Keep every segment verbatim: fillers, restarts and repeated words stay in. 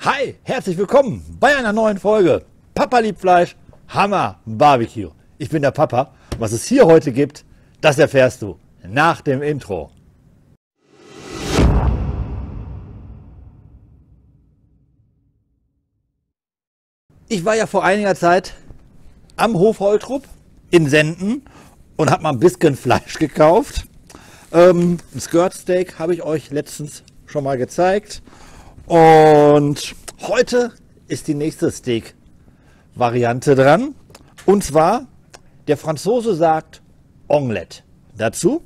Hi, herzlich willkommen bei einer neuen Folge Papa liebt Fleisch, Hammer Barbecue. Ich bin der Papa. Was es hier heute gibt, das erfährst du nach dem Intro. Ich war ja vor einiger Zeit am Hof Holtrup in Senden und habe mal ein bisschen Fleisch gekauft. Ähm, ein Skirt Steak habe ich euch letztens schon mal gezeigt. Und heute ist die nächste Steak-Variante dran. Und zwar, der Franzose sagt Omelette. Dazu,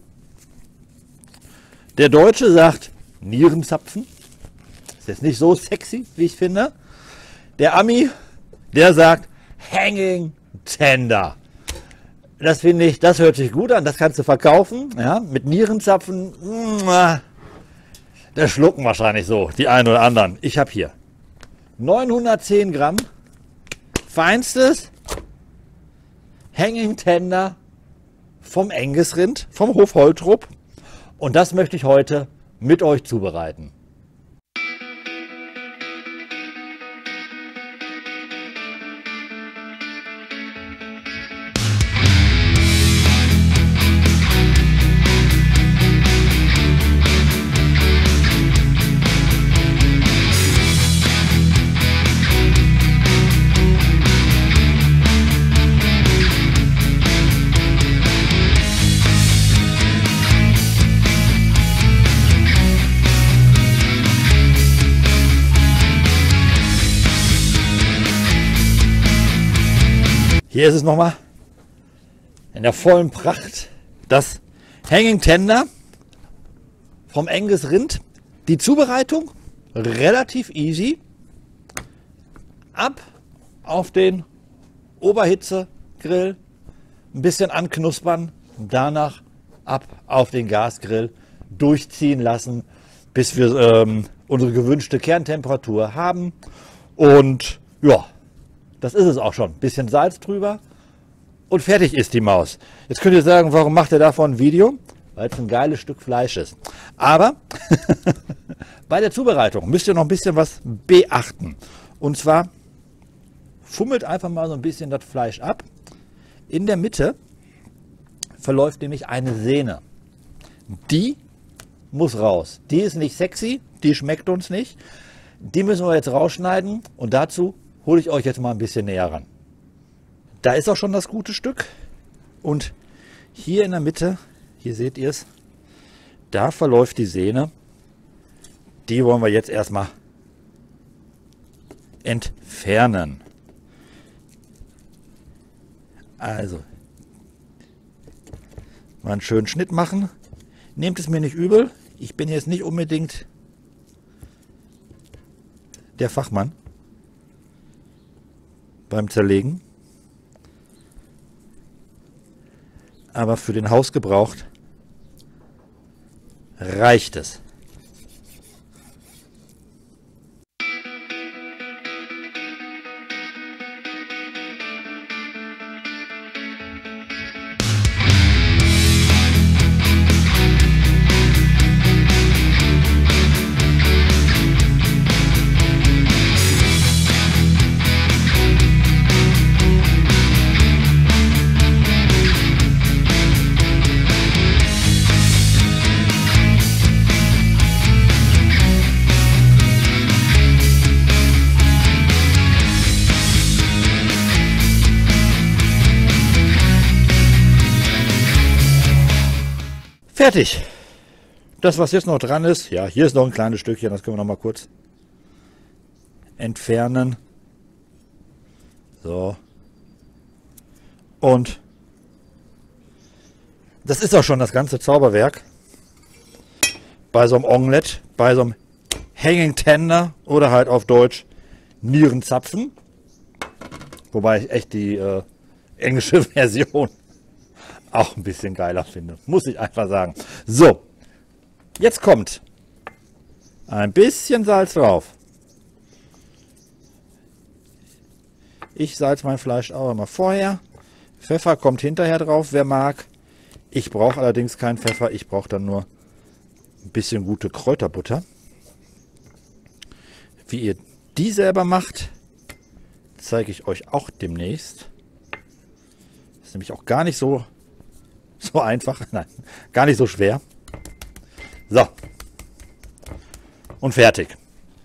der Deutsche sagt Nierenzapfen. Ist jetzt nicht so sexy, wie ich finde. Der Ami, der sagt Hanging Tender. Das finde ich, das hört sich gut an. Das kannst du verkaufen. Ja, mit Nierenzapfen. Das schlucken wahrscheinlich so die einen oder anderen. Ich habe hier neunhundertzehn Gramm feinstes Hanging Tender vom Angus-Rind, vom Hof Holtrup. Und das möchte ich heute mit euch zubereiten. Hier ist es nochmal in der vollen Pracht, das Hanging Tender vom Angus Rind. Die Zubereitung relativ easy. Ab auf den Oberhitzegrill, ein bisschen anknuspern, danach ab auf den Gasgrill, durchziehen lassen, bis wir ähm, unsere gewünschte Kerntemperatur haben. Und ja, das ist es auch schon. Bisschen Salz drüber und fertig ist die Maus. Jetzt könnt ihr sagen, warum macht ihr davon ein Video? Weil es ein geiles Stück Fleisch ist. Aber bei der Zubereitung müsst ihr noch ein bisschen was beachten. Und zwar fummelt einfach mal so ein bisschen das Fleisch ab. In der Mitte verläuft nämlich eine Sehne. Die muss raus. Die ist nicht sexy, die schmeckt uns nicht. Die müssen wir jetzt rausschneiden und dazu hole ich euch jetzt mal ein bisschen näher ran. Da ist auch schon das gute Stück. Und hier in der Mitte, hier seht ihr es, da verläuft die Sehne. Die wollen wir jetzt erstmal entfernen. Also, mal einen schönen Schnitt machen. Nehmt es mir nicht übel. Ich bin jetzt nicht unbedingt der Fachmann beim Zerlegen, aber für den Hausgebrauch reicht es. Fertig. Das, was jetzt noch dran ist, ja, hier ist noch ein kleines Stückchen, das können wir noch mal kurz entfernen. So. Und das ist auch schon das ganze Zauberwerk bei so einem Omelette, bei so einem Hanging Tender oder halt auf Deutsch Nierenzapfen. Wobei ich echt die äh, englische Version auch ein bisschen geiler finde, muss ich einfach sagen. So, jetzt kommt ein bisschen Salz drauf. Ich salze mein Fleisch auch immer vorher. Pfeffer kommt hinterher drauf, wer mag. Ich brauche allerdings keinen Pfeffer, ich brauche dann nur ein bisschen gute Kräuterbutter. Wie ihr die selber macht, zeige ich euch auch demnächst. Ist nämlich auch gar nicht so, so einfach. Nein, gar nicht so schwer. So. Und fertig.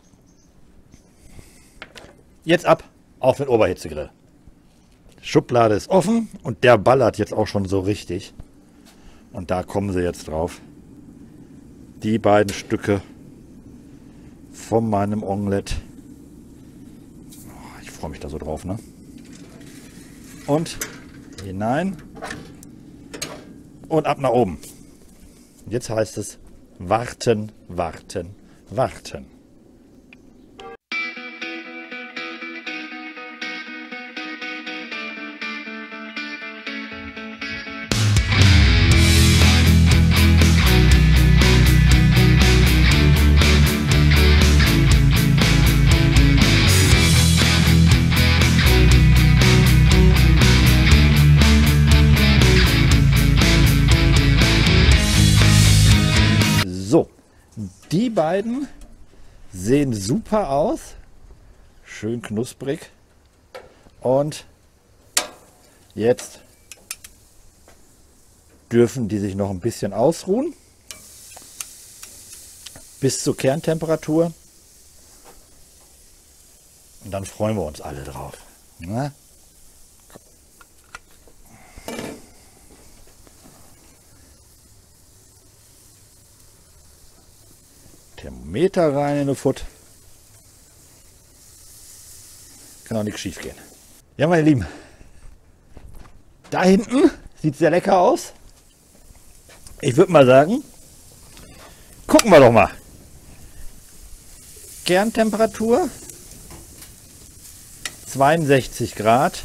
Jetzt ab auf den Oberhitzegrill. Schublade ist offen und der ballert jetzt auch schon so richtig. Und da kommen sie jetzt drauf. Die beiden Stücke von meinem Omelette. Oh, ich freue mich da so drauf, ne? Und hinein und ab nach oben. Jetzt heißt es warten, warten, warten. So, die beiden sehen super aus, schön knusprig und jetzt dürfen die sich noch ein bisschen ausruhen bis zur Kerntemperatur und dann freuen wir uns alle drauf. Na? Thermometer rein in den Futt. Kann auch nichts schief gehen. Ja, meine Lieben, da hinten sieht sehr lecker aus. Ich würde mal sagen, gucken wir doch mal. Kerntemperatur zweiundsechzig Grad.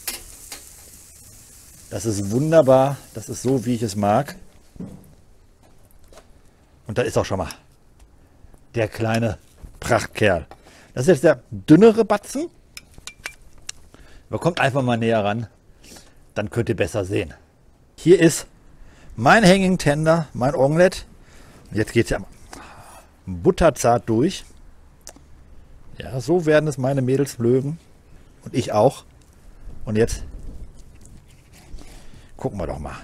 Das ist wunderbar. Das ist so, wie ich es mag. Und da ist auch schon mal der kleine Prachtkerl. Das ist jetzt der dünnere Batzen. Man kommt einfach mal näher ran, dann könnt ihr besser sehen. Hier ist mein Hanging Tender, mein Omelette. Jetzt geht es ja butterzart durch. Ja, so werden es meine Mädels mögen. Und ich auch. Und jetzt gucken wir doch mal.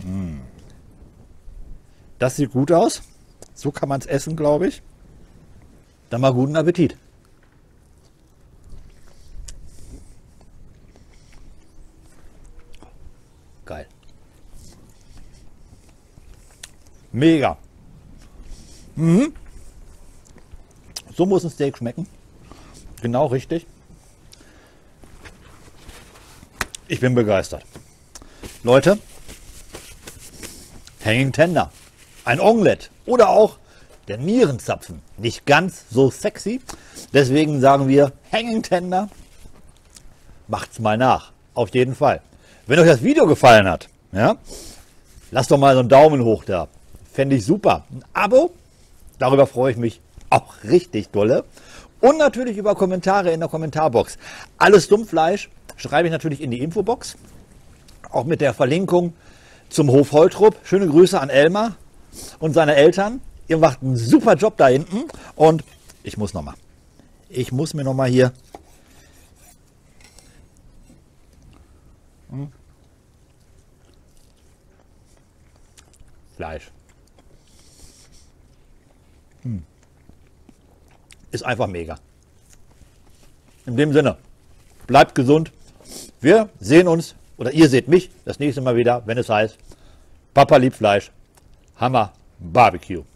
Das sieht gut aus. So kann man es essen, glaube ich. Dann mal guten Appetit. Geil. Mega. Mhm. So muss ein Steak schmecken. Genau richtig. Ich bin begeistert. Leute, Hanging Tender, ein Omelette oder auch der Nierenzapfen. Nicht ganz so sexy. Deswegen sagen wir Hanging Tender. Macht's mal nach. Auf jeden Fall. Wenn euch das Video gefallen hat, ja, lasst doch mal so einen Daumen hoch da. Fände ich super. Ein Abo, darüber freue ich mich auch richtig dolle. Und natürlich über Kommentare in der Kommentarbox. Alles Dummfleisch schreibe ich natürlich in die Infobox. Auch mit der Verlinkung zum Hof Holtrup. Schöne Grüße an Elmar und seine Eltern. Ihr macht einen super Job da hinten. Und ich muss noch mal. Ich muss mir noch mal hier hm. Fleisch. Hm. Ist einfach mega. In dem Sinne, bleibt gesund. Wir sehen uns, oder ihr seht mich das nächste Mal wieder, wenn es heißt, Papa liebt Fleisch, Hammer Barbecue.